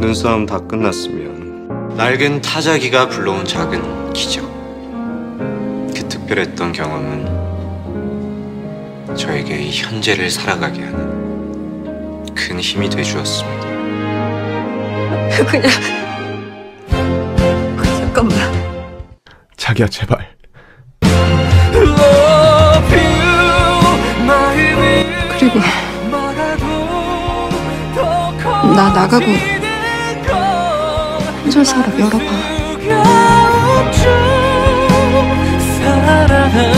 눈싸움 다 끝났으면 낡은 타자기가 불러온 작은 기적. 그 특별했던 경험은 저에게 이 현재를 살아가게 하는 큰 힘이 돼주었습니다. 그냥 잠깐만. 자기야 제발. 그리고 나 나가고 혼자 살아 열어봐.